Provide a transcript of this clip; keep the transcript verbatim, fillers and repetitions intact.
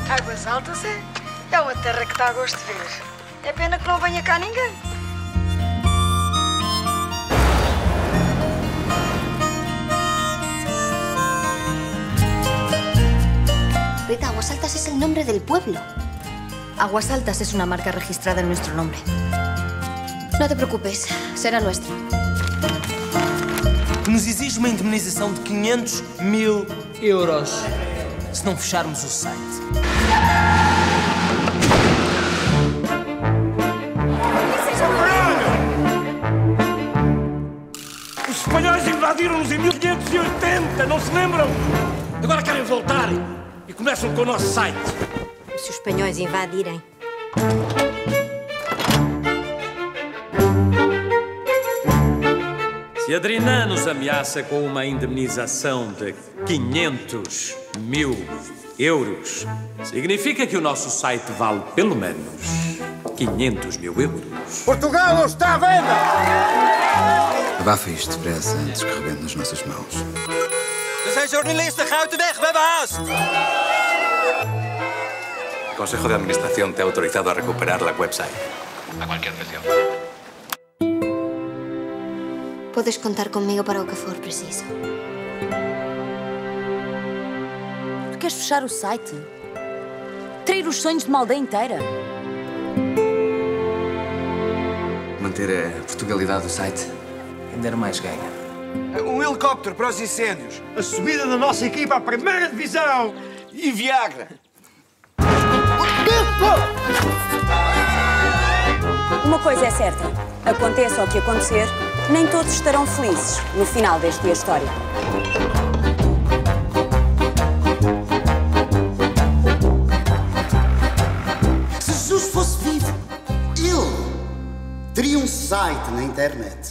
Águas Altas é, é uma terra que dá a gosto de ver. É pena que não venha cá ninguém. Rita, Aguas Altas es el nombre del pueblo. Aguas Altas es una marca registrada en nuestro nombre. No te preocupes, será nuestra. Que nos exige uma indemnização de quinhentos mil euros se não fecharmos o site. Os espanhóis invadiram-nos em mil quinhentos e oitenta, não se lembram? Agora querem voltar e começam com o nosso site. Se os espanhóis invadirem. Se Adriana nos ameaça com uma indemnização de quinhentos mil euros, significa que o nosso site vale pelo menos quinhentos mil euros. Portugal não está à venda! Abafa isto depressa antes que rebente nas nossas mãos. Er zijn journalisten, ga uit de weg, we hebben haast! El Consejo de Administración te ha autorizado a recuperar la website a cualquier precio. Podes contar conmigo para o que for preciso. Tu queres fechar o site? Trair os sonhos de uma aldeia inteira? Manter a Portugalidade do site. Quem der mais ganha. Um helicóptero para os incêndios. A subida da nossa equipa à primeira divisão. E Viagra. Uma coisa é certa. Aconteça o que acontecer, nem todos estarão felizes no final deste dia histórico. Se Jesus fosse vivo, ele teria um site na internet.